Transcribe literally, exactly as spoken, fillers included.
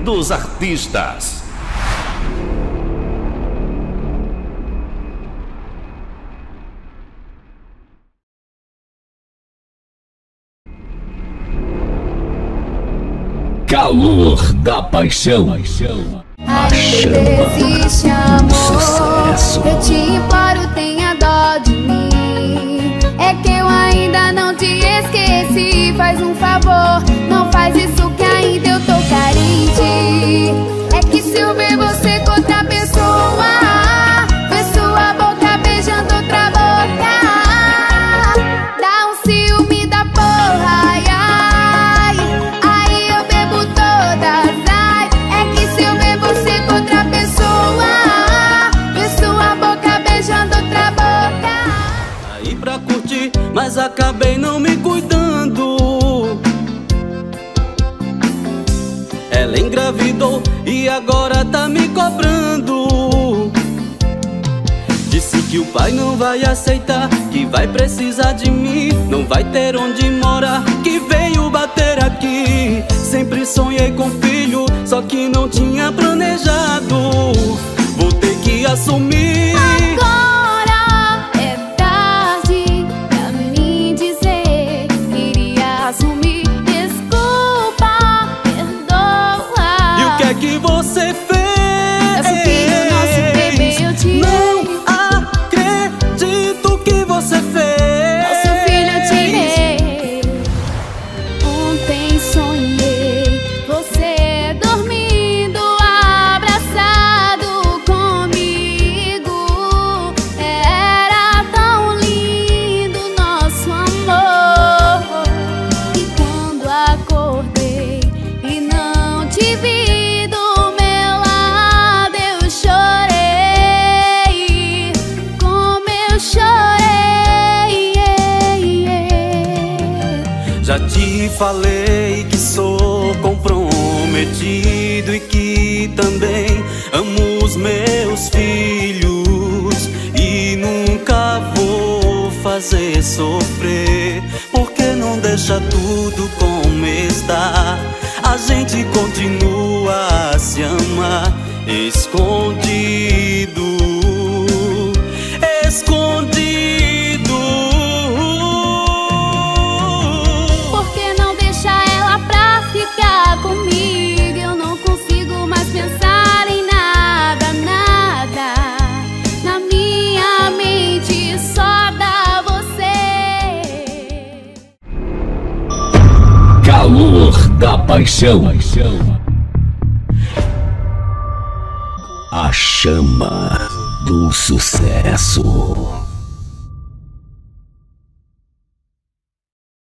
dos artistas. Calor da paixão. A chama. Existe amor. Sucesso. Eu te imploro, tenha dó de mim. É que eu ainda não te esqueci. Faz um favor, não faz isso que ainda eu tô carente. É que se eu ver você com outra pessoa, ver sua boca beijando outra boca, dá um ciúme da porra, ai, ai. Aí eu bebo todas, ai. É que se eu ver você com outra pessoa, ver sua boca beijando outra boca. Saí pra curtir, mas acabei não me cuidando. Ela engravidou e agora tá me cobrando. Disse que o pai não vai aceitar, que vai precisar de mim, não vai ter onde morar, que veio bater aqui. Sempre sonhei com filho, só que não tinha planejado. Vou ter que assumir. Agora é tarde pra mim dizer, queria assumir. Desculpa, perdoa. E o que é que você fez? Nosso filho, nosso bebê, eu te Não dei. acredito que você fez. Nosso filho, eu te dei. Ontem sonhei você dormindo, abraçado comigo. Era tão lindo nosso amor. E quando acordei e não te vi do meu lado, eu chorei, como eu chorei. Já te falei que sou comprometido e que também amo os meus filhos e nunca vou fazer sofrer. Por que não deixa tudo como está? A gente continua a se amar escondido, escondido. Por que não deixa ela pra ficar comigo? Eu não consigo mais pensar em nada, nada. Na minha mente só dá você. Calor da paixão. A chama do sucesso.